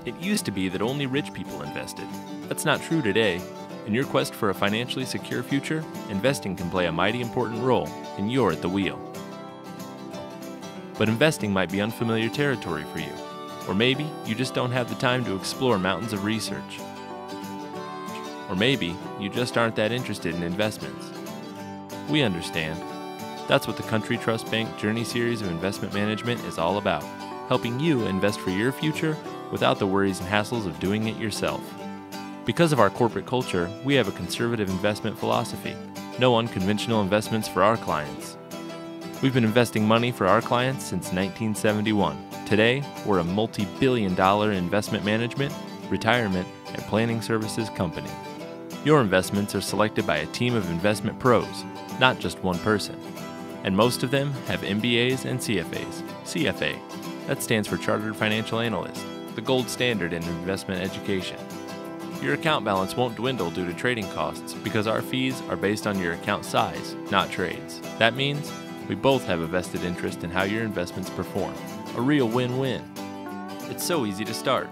It used to be that only rich people invested. That's not true today. In your quest for a financially secure future, investing can play a mighty important role, and you're at the wheel. But investing might be unfamiliar territory for you, or maybe you just don't have the time to explore mountains of research. Or maybe you just aren't that interested in investments. We understand. That's what the Country Trust Bank Journey Series of Investment Management is all about, helping you invest for your future without the worries and hassles of doing it yourself. Because of our corporate culture, we have a conservative investment philosophy. No unconventional investments for our clients. We've been investing money for our clients since 1971. Today, we're a multi-billion-dollar investment management, retirement, and planning services company. Your investments are selected by a team of investment pros, not just one person. And most of them have MBAs and CFAs. CFA, that stands for Chartered Financial Analyst, the gold standard in investment education. Your account balance won't dwindle due to trading costs because our fees are based on your account size, not trades. That means we both have a vested interest in how your investments perform. A real win-win. It's so easy to start.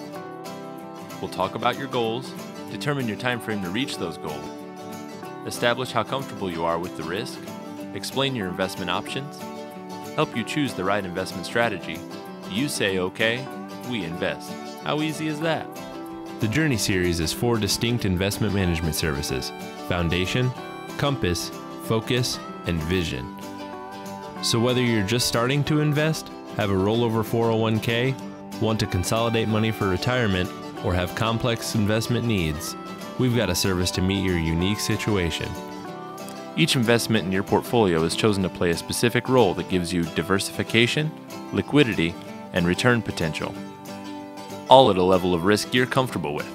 We'll talk about your goals, determine your time frame to reach those goals, establish how comfortable you are with the risk, explain your investment options, help you choose the right investment strategy. You say okay, we invest. How easy is that? The Journey Series is 4 distinct investment management services: Foundation, Compass, Focus, and Vision. So whether you're just starting to invest, have a rollover 401k, want to consolidate money for retirement, or have complex investment needs, we've got a service to meet your unique situation. Each investment in your portfolio is chosen to play a specific role that gives you diversification, liquidity, and return potential, all at a level of risk you're comfortable with.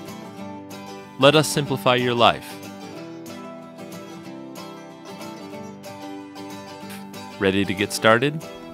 Let us simplify your life. Ready to get started?